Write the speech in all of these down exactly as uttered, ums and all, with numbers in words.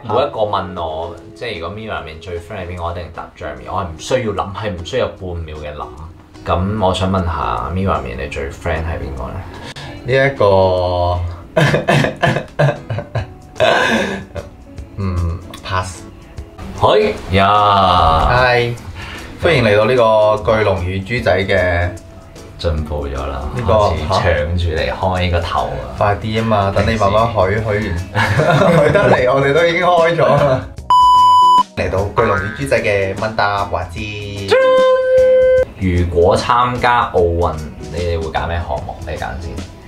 每一個問我，即係如果 Mirror 入面最 friend 係邊個，我一定答 Jeremy。我係唔需要諗，係唔需要半秒嘅諗。咁我想問下 Mirror 入面你最 friend 係邊個咧？ 呢一個嗯 pass。 好呀， 係歡迎嚟到呢個巨龍與豬仔嘅。 進步咗啦， 呢個開始搶住嚟開呢個頭啊！ 快啲啊嘛，等你慢慢許許完，許得嚟我哋都已經開咗啦。嚟到巨龍與豬仔嘅問答環節。 如果參加奧運，你哋會揀咩項目？你揀先。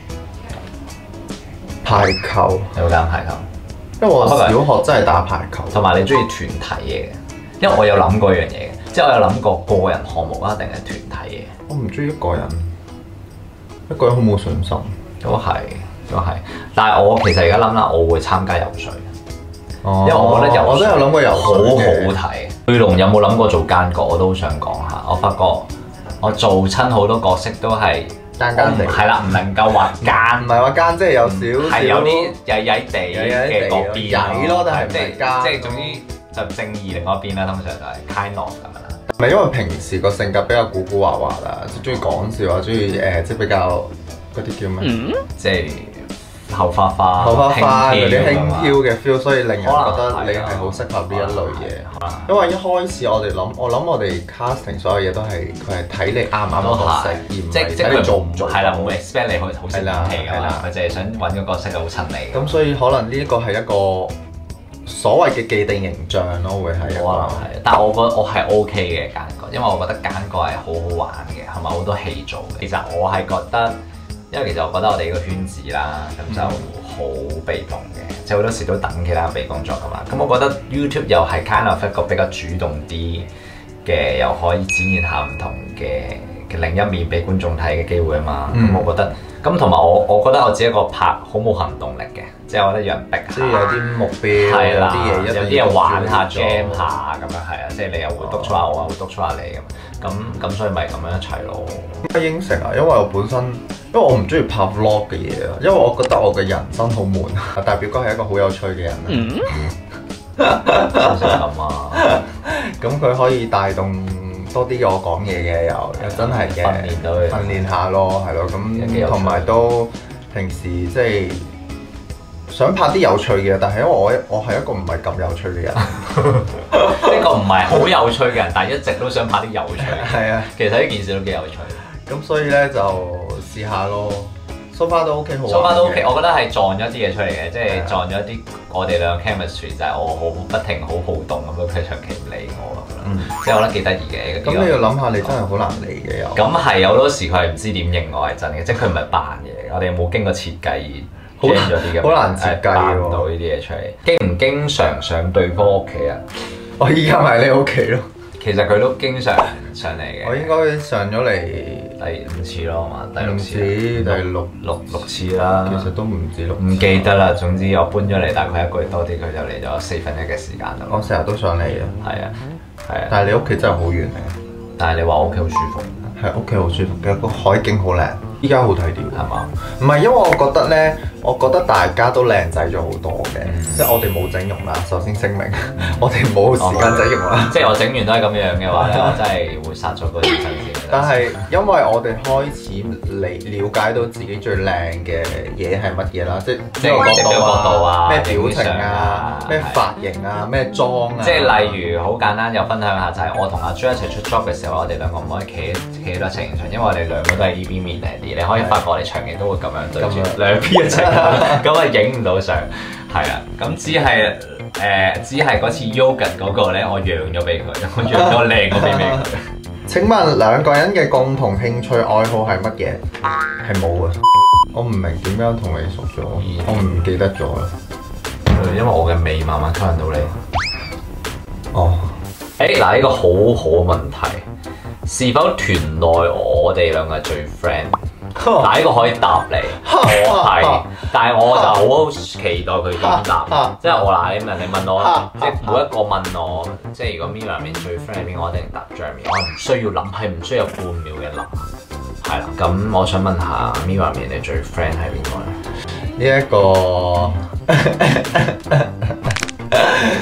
排球， 你會揀排球？ 因為我小學真係打排球， 同埋你中意團體嘢嘅，因為我有諗過一樣嘢嘅，即係我有諗過個人項目啊，定係團體嘢。 我唔中意一個人，一個人好冇信心。 都係，都係。但係我其實而家諗啦，我會參加游水， 哦、 因為我覺得游水我都有諗過游水好好睇。巨龍有冇諗過做奸角？我都好想講下。我發覺我做親好多角色都係奸奸地， 係啦，唔能夠話奸， 唔係話奸，即係有少少係有啲曳曳地嘅嗰邊曳咯，但係唔即係係奸。 即係總之就正義另外一邊啦，通常就係 kind of 咁樣啦。 唔係因為平時個性格比較古古惑惑啦，即係中意講笑啊，中意誒即係比較嗰啲叫咩？ 嗯、即係後花花、 後花花嗰啲輕輕佻嘅 feel，所以令人覺得可能你係好適合呢一類嘢。 可能因為一開始我哋諗，我諗我哋 casting 所有嘢都係佢係睇你啱唔啱個角色，而唔即即係係睇你做唔做。 係啦，冇 expect 你好好識演戲㗎嘛， 啦佢就係想揾個角色好襯你。 咁所以可能呢一個係一個所謂嘅既定形象咯，會係一個。 可能係，但係我覺得我係 OK 嘅奸角，因為我覺得奸角係好好玩嘅，係咪好多戲做嘅？其實我係覺得，因為其實我覺得我哋呢個圈子啦，咁就好被動嘅，即係好多時都等其他人俾工作㗎嘛。咁我覺得 YouTube 又係 kind of 一個比較主動啲嘅，又可以展現下唔同嘅嘅另一面俾觀眾睇嘅機會啊嘛。咁、嗯、我覺得，咁同埋我我覺得我自己一個拍好冇行動力嘅，即係我覺得有人逼下， 即係有啲目標， 係啦， 有啲嘢有啲嘢玩下 jam 下咁樣係啊，即係你又會督促下我啊，會督促下你咁，咁咁所以咪咁樣一齊咯。 點解應承啊？因為我本身因為我唔中意拍 vlog 嘅嘢啊，因為我覺得我嘅人生好悶啊。大表哥係一個好有趣嘅人啊， 真係咁啊！ 咁佢可以帶動多啲我講嘢嘅，又又真係嘅， 訓練到佢， 訓練下咯，係咯，咁同埋都平時即係想拍啲有趣嘅，但係因為我我係一個唔係咁有趣嘅人， 一個唔係好有趣嘅人，但係一直都想拍啲有趣嘅。 係啊， 其實呢件事都幾有趣。 咁所以咧就試下咯。So far 都 OK， 好 So far 都 OK， 我覺得係撞咗啲嘢出嚟嘅，即係撞咗一啲我哋兩個 chemistry，就係我好不停好好動咁樣，佢長期唔理我咁樣，即係我覺得幾得意嘅。 咁你要諗下，你真係好難理嘅又。 咁係有好多時佢係唔知點應我係真嘅，即係佢唔係扮嘢，我哋冇經過設計而 jam 咗啲咁， 好難設計扮到呢啲嘢出嚟。經唔經常上對方屋企啊？ 我依家咪喺你屋企咯。 其實佢都經常上嚟嘅。 我應該上咗嚟第五次咯，嘛？第六次， 第六六六次啦。 其實都唔止六次。 唔記得啦，總之我搬咗嚟大概一個月多啲，佢就嚟咗四分一嘅時間咯。 我成日都上嚟啊。 係啊，係啊。 但係你屋企真係好遠嚟。 但係你話我屋企好舒服。 係屋企好舒服嘅，個海景好靚。依家好睇啲係嘛？ 唔係因為我覺得咧，我覺得大家都靚仔咗好多嘅， 嗯、 即係我哋冇整容啦。首先聲明，嗯、我哋冇時間整容啦。 即係我整完都係咁樣嘅話咧，我真係會殺咗嗰啲新鮮。 但係因為我哋開始嚟了解到自己最靚嘅嘢係乜嘢啦，即係即係角度啊， 咩表情啊，咩髮型啊，咩妝啊。 即係例如好簡單，又分享下就係我同阿 Jo 一齊出 job 嘅時候，我哋兩個唔可以企企喺度情場，因為我哋兩個都係呢邊面嚟啲。你可以發覺我哋長期都會咁樣對住兩邊一齊，咁啊影唔到相，係啊，咁只係誒，只係嗰次 yoga 嗰個咧，我讓咗俾佢，我讓咗靚個俾俾佢。 請問兩個人嘅共同興趣愛好係乜嘢？係冇啊！我唔明點樣同你熟咗，我唔記得咗啦。 因為我嘅味慢慢吸引到你。 哦， 誒嗱，呢個好好嘅問題，是否團內我哋兩個係最 friend？嗱，呢個可以答你，我係，但係我就好期待佢點答。即係我嗱，你問你問我，即係每一個問我，即係如果 Mirror 入面最 friend 係邊個，我一定答 Jeremy。我係唔需要諗，係唔需要半秒嘅諗。係啦，咁我想問下 Mirror 入面你最 friend 係邊個咧？ 呢一個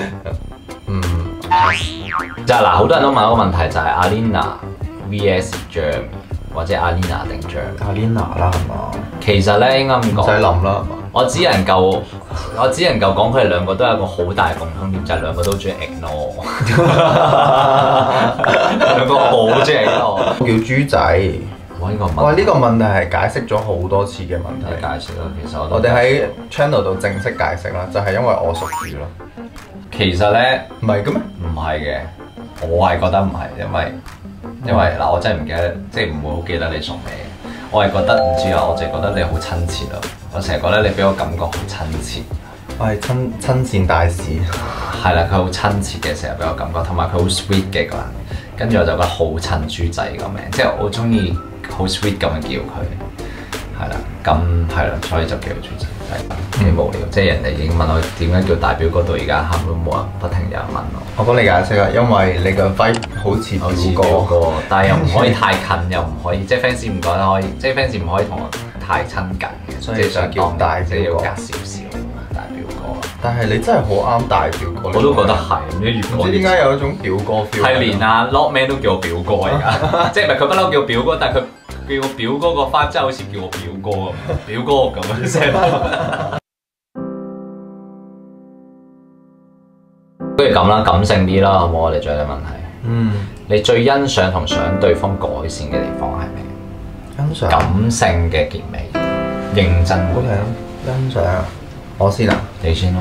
就係嗱，好多人都問一個問題，就係 Alina V S Jam 或者 Alina 定 Jam。 Alina 啦，係嘛？ 其實咧應該咁唔使講， 諗啦，係嘛？ 我只能夠我只能夠講佢哋兩個都有一個好大嘅共通點，就係、是、兩個都中意 ignore。兩個好中意 ignore。 叫豬仔。 哇！呢、這個問哇！呢、這個問題係解釋咗好多次嘅問題題。 解釋咯，其實我都我哋喺 channel 度正式解釋啦，就係、是、因為我屬豬咯。 其實咧唔係嘅咩？ 唔係嘅，我係覺得唔係，因為因為嗱，我真係唔記得，即係唔會好記得你屬咩。我係覺得唔知啊，我淨係覺得你好親切咯。我成日覺得你俾我感覺好親切。 我係親親善大使。 係啦，佢好親切嘅，成日俾我感覺，同埋佢好 sweet 嘅個人。跟住我就覺得好襯豬仔個名，即係我中意好 sweet 咁樣叫佢。係啦，咁係啦，所以就叫豬仔。係幾無聊，即係人哋已經問我點解叫大表哥，到而家喊都冇人，不停有人問我。 我幫你解釋啦，因為你個 vibe 好似好似表哥，但係又唔可以太近，又唔可以，即係 fans 唔覺得可以，即係 fans 唔可以同我太親近嘅， 所以想叫大表哥， 即係要隔少少大表哥。 但係你真係好啱大表哥， 我都覺得係，唔知越講唔知點解有一種表哥 feel。 係連阿 Lockman 都叫我表哥而家，即係唔係佢不嬲叫我表哥，但係佢叫我表哥個花真係好似叫我表哥咁，表哥咁樣聲。不如咁啦，感性啲啦，好唔好？我哋仲有啲問題。 嗯。你最欣賞同想對方改善嘅地方係咩？ 欣賞。 感性嘅結尾，認真會。 欣賞。我先啊。 你先咯。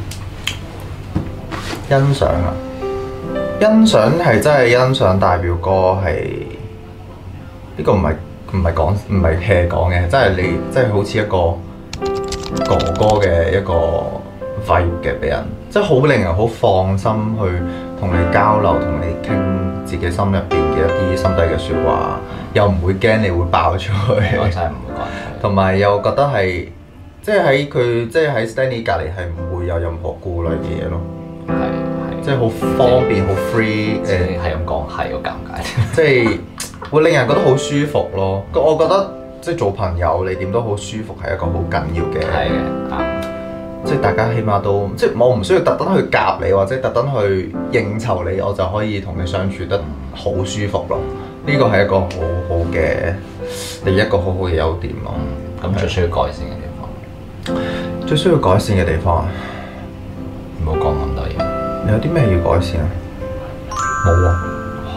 欣賞啊！欣賞係真係欣賞大表哥係呢個唔係唔係講唔係 hea 講嘅，真係你真係好似一個哥哥嘅一個 vibe 嘅俾人。即係好令人好放心去同你交流，同你傾自己心入邊嘅一啲心底嘅説話，又唔會驚你會爆出去。 我真係唔會講。 同埋又覺得係，即係喺佢，即係喺 Stanley 隔離係唔會有任何顧慮嘅嘢咯。 係係。 即係好方便，好 free 誒。 係咁講，係好尷尬。 即係會令人覺得好舒服咯。我覺得即係做朋友，你點都好舒服係一個好緊要嘅。 係嘅，啱。 即係大家起碼都，即係我唔需要特登去夾你，或者特登去應酬你，我就可以同你相處得好舒服咯。呢個係一個好好嘅，你一個好好嘅優點咯。 咁、嗯、最需要改善嘅地方， 最需要改善嘅地方啊！ 唔好講咁多嘢。 你有啲咩要改善啊？冇啊。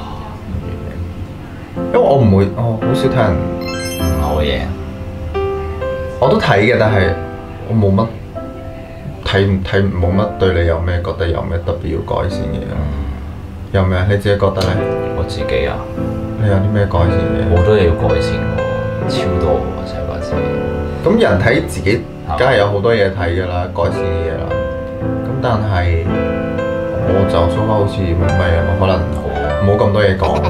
因為我唔會，我好少睇人唔好嘢。 我都睇嘅，但係我冇乜。睇唔睇冇乜對你有咩覺得有咩特別要改善嘅嘢？嗯、有咩？你自己覺得咧？ 我自己啊， 你有啲咩改善嘅？ 好多嘢要改善喎，超多喎，成日覺得自己。咁人睇自己，梗係有好多嘢睇㗎啦，改善嘅嘢啦。咁但係我就 so far 好似冇乜嘢，我可能冇咁多嘢講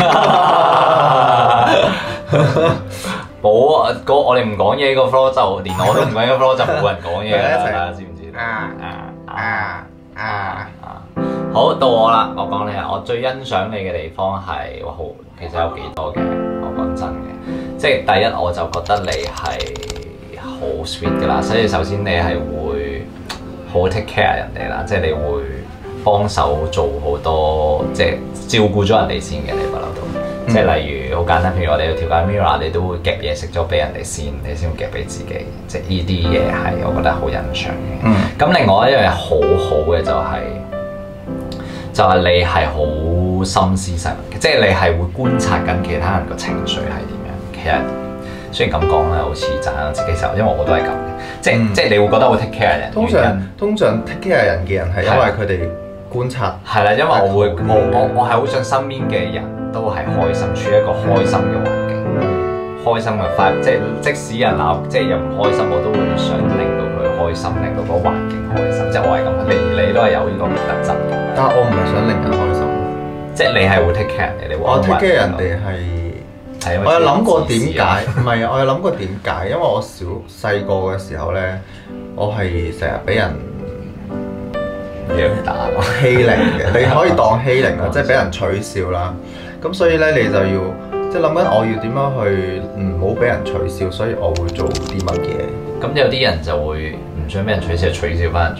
咯。 冇啊！我哋唔講嘢個 flow 就連我都唔講嘢個 flow 就冇人講嘢啦，大家知唔知？啊啊啊啊啊！好到我啦，我講你啊，我最欣賞你嘅地方係哇好，其實有幾多嘅，我講真嘅，即係第一我就覺得你係好 sweet 噶啦，所以首先你係會好 take care 人哋啦，即係你會幫手做好多，即係照顧咗人哋先嘅，你不嬲都。即係例如好簡單，譬如我哋要調解 Mirror，你都會夾嘢食咗俾人哋先，你先會夾俾自己。即係呢啲嘢係我覺得好欣賞嘅。咁、嗯、另外一樣嘢好好嘅就係、是，就係、是、你係好心思細密嘅，即係你係會觀察緊其他人個情緒係點樣。其實雖然咁講咧，好似讚我自己時候，因為我都係咁嘅，即係、嗯、即係你會覺得會 take care 人。 通常通常 take care 人嘅人係因為佢哋觀察。係啦， 因為我會我我我係好想身邊嘅人都係開心，處於一個開心嘅環境，開心嘅快，即係即使人鬧，即係又唔開心，我都會想令到佢開心，令到個環境開心。即係我係咁，你你都係有呢個特質嘅。 但係我唔係想令人開心， 即係你係會 take care 人哋，你會我 take care 人哋係，我有諗過點解？唔係啊，我有諗過點解？因為我小細個嘅時候咧，我係成日俾人虐打、 欺凌嘅，你可以當欺凌啦，即係俾人取笑啦。咁所以咧，你就要即係諗緊我要點樣去唔好俾人取笑，所以我會做啲乜嘢。 咁有啲人就會唔想俾人取笑，取笑翻人轉頭啊！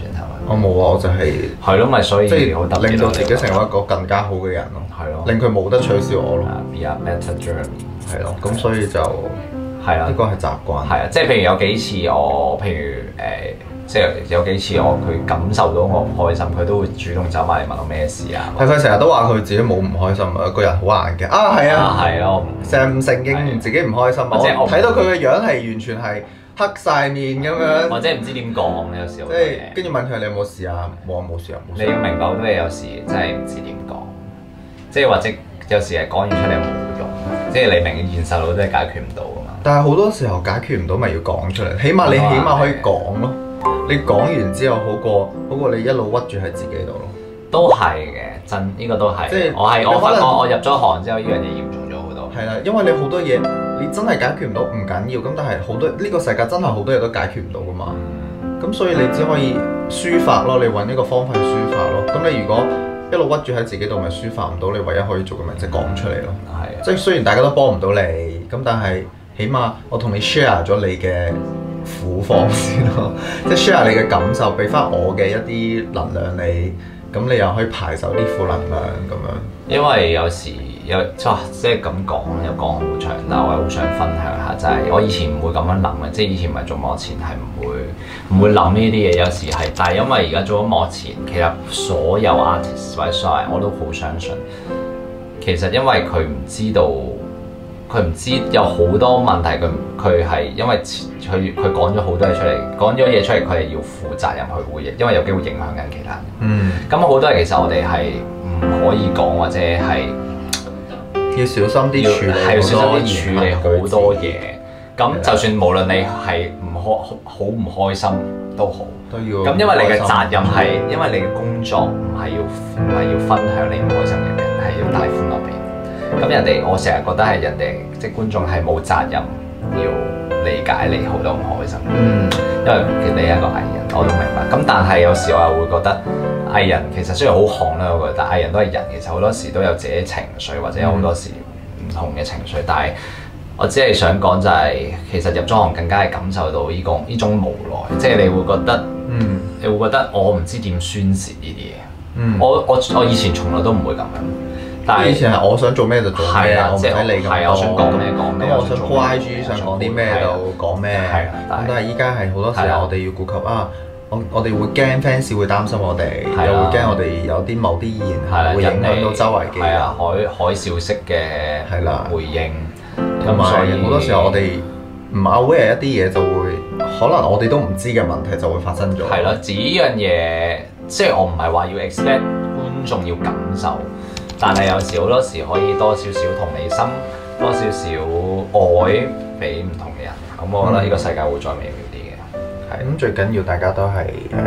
我冇啊，我就係係咯，咪所以即係好特別令到自己成為一個更加好嘅人咯。 係咯， 令佢冇得取笑我咯。 Be a better journey 係咯，咁所以就係啦， 呢個係習慣。 係啊，即係譬如有幾次我，譬如誒、呃，即係有幾次我佢感受到我唔開心，佢都會主動走埋嚟問我咩事啊。 係佢成日都話佢自己冇唔開心啊，個人好硬嘅。啊，係啊， 係啊， 成日唔承認自己唔開心啊。我睇到佢嘅樣係完全係黑晒面咁樣， 或者唔知點講咧，有時候即係跟住問佢你有冇事啊？冇啊，冇事啊，冇事。 你要明白好多嘢，有時真係唔知點講，即係或者有時係講完出嚟冇用，即係你明現實佬都係解決唔到噶嘛。 但係好多時候解決唔到，咪要講出嚟，起碼你起碼可以講咯。你講完之後好過好過你一路屈住喺自己度咯。 都係嘅，真呢、呢個都係。 即係我係我發覺能我入咗行之後，呢樣嘢嚴重咗好多。 係啦，因為你好多嘢你真係解決唔到唔緊要，咁但係好多呢、呢個世界真係好多嘢都解決唔到噶嘛。咁、嗯、所以你只可以抒發咯，你揾一個方法去抒發咯。咁你如果一路屈住喺自己度，咪抒發唔到，你唯一可以做嘅咪即係講出嚟咯。 係。 即係雖然大家都幫唔到你，咁但係起碼我同你 share 咗你嘅苦況先咯，即係 share 你嘅感受，俾翻我嘅一啲能量你，咁你又可以排走啲負能量咁樣。 因為有時有即係咁講又講好長，但我係好想分享下，就係、是、我以前唔會咁樣諗嘅，即係以前唔係做幕前係唔會唔會諗呢啲嘢，有時係，但係因為而家做咗幕前，其實所有 artist 或者所有人我都好相信，其實因為佢唔知道。佢唔知有好多問題，佢佢係因為佢佢講咗好多嘢出嚟，講咗嘢出嚟，佢係要負責任去回應，因為有機會影響緊其他人。嗯。咁好多嘢其實我哋係唔可以講，或者係要小心啲處理， 係要小心啲處理好多嘢。咁就算無論你係唔開好唔開心都好， 都要。 咁因為你嘅責任係，因為你嘅工作唔係要唔係要分享你唔開心嘅嘢，係要帶歡樂俾。咁人哋，我成日覺得係人哋，即係觀眾係冇責任要理解你好多唔開心。嗯，因為其實你係一個藝人，我都明白。咁但係有時我又會覺得藝人其實雖然好紅啦，我覺得藝人都係人，其實好多時都有自己情緒，或者有好多時唔同嘅情緒。但係我只係想講就係、是，其實入咗行更加係感受到呢、這個呢種無奈，即係你會覺得，嗯，你會覺得我唔知點宣泄呢啲嘢。嗯，我我我以前從來都唔會咁樣。但係以前係我想做咩就做咩，我唔使理咁多。 我想講咩講咩， 咁我想 po I G 想講啲咩就講咩。咁但係依家係好多時候我哋要顧及啊，我我哋會驚 fans 會擔心我哋，又會驚我哋有啲某啲言行會影響到周圍嘅人。 海海嘯式嘅回應， 同埋好多時候我哋唔 aware 一啲嘢就會，可能我哋都唔知嘅問題就會發生咗。 係咯，至於呢樣嘢，即係我唔係話要 expect 觀眾要感受。但係有時好多時可以多少少同理心，多少少愛俾唔同嘅人，咁我覺得呢個世界會再美妙啲嘅。 係咁、嗯、最緊要大家都係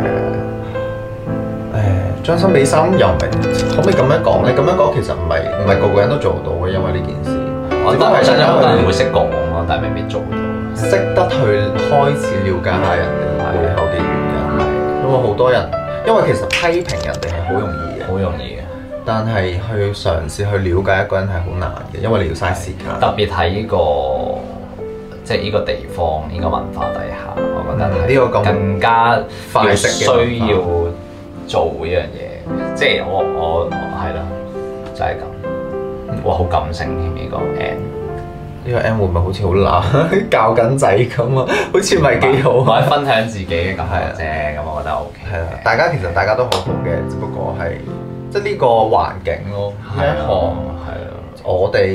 誒誒將心比心，又唔係可唔可以咁樣講咧？咁樣講其實唔係唔係個個人都做到嘅，因為呢件事。 我覺得係真係好多人會識講咯，但係未必做到。 識得去開始了解下人哋背後嘅原因，係因為好多人，因為其實批評人哋係好容易嘅， 好容易嘅。 但係去嘗試去了解一個人係好難嘅，因為你要嘥時間。 特別喺呢個即係呢個地方、呢、呢個文化底下，我覺得係呢個更加要需要做呢樣嘢。即係我我係咯，就係、是、咁。哇，好感性添呢個 N。 呢個 N 會唔會好似好乸教緊仔咁啊？好似唔係幾好。 或者分享自己嘅感覺啫，咁我覺得 OK。 係啦，大家其實大家都好好嘅，只不過係。即係呢個環境咯，呢一行係啊，我哋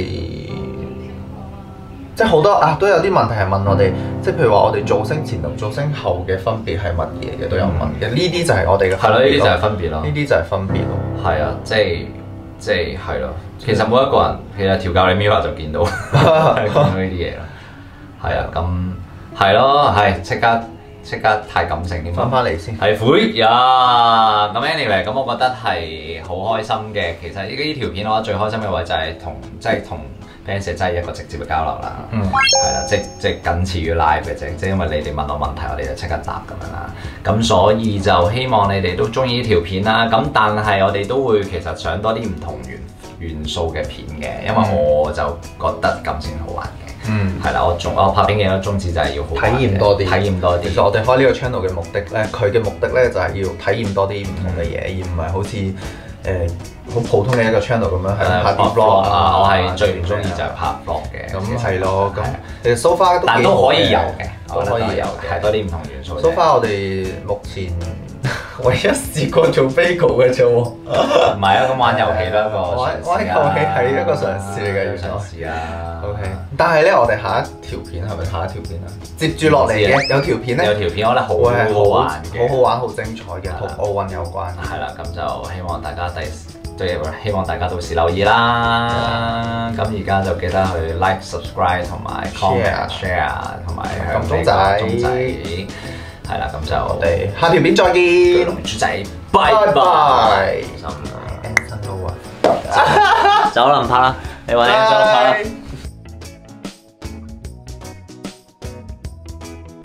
即係好多啊，都有啲問題係問我哋，即係譬如話我哋造星前同造星後嘅分別係乜嘢嘅都有問嘅，呢啲就係我哋嘅係咯，呢啲就係分別咯， 呢啲就係分別咯， 係啊，即係即係係咯，其實每一個人其實調教你 Mirror 就見到見到呢啲嘢啦，係啊，咁係咯，係即刻。即刻太感性點翻返嚟先， 係悔呀！咁 anyway，咁我覺得係好開心嘅。其實呢條片我覺得最開心嘅位就係同即係同 fans 真係一個直接嘅交流啦。嗯，係啦，即即僅次於 live 嘅啫。即因為你哋問我問題，我哋就即刻答咁樣啦。咁所以就希望你哋都中意呢條片啦。咁但係我哋都會其實上多啲唔同元元素嘅片嘅，因為我就覺得咁先好玩嘅。 嗯， 係啦，我宗我拍片嘅宗旨就係要好玩嘅體驗多啲， 體驗多啲。 其實我哋開呢個 channel 嘅目的咧，佢嘅目的咧就係要體驗多啲唔同嘅嘢，而唔係好似誒好普通嘅一個 channel 咁樣係拍啲 vlog 啊。 我係最唔中意就係拍 vlog 嘅。 咁係咯，咁其實 so far 都但都可以有嘅， 都可以有嘅，係多啲唔同元素。 so far 我哋目前唯一試過做 bagel 嘅啫喎。 唔係啊，咁玩遊戲都一個玩玩遊戲係一個嘗試嚟嘅，要嘗試啊。 OK，但係咧，我哋下一條片係咪下一條片啊？接住落嚟嘅有條片咧， 有條片我覺得好好玩嘅， 好好玩、好精彩嘅，同奧運有關。 係啦，咁就希望大家第對希望大家到時留意啦。咁而家就記得去 like、subscribe 同埋 comment、share 同埋響鐘仔。鐘仔係啦，咁就我哋下條片再見。 龍珠仔，拜拜。 走啦， 走啦，唔拍啦，你揾你走啦，拍啦。